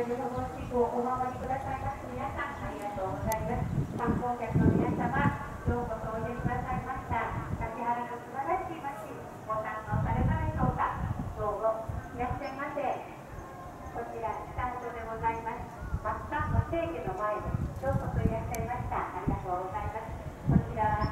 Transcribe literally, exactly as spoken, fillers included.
日本地区をお守りくださいます皆さん、ありがとうございます。観光客の皆様、ようこそおいでくださいました。竹原の素晴らしい街、ご堪能されたでしょうか。どうぞいらっしゃいませ。こちらスタートでございます。末端の聖家の前でようこそいらっしゃいました。ありがとうございます。こちらは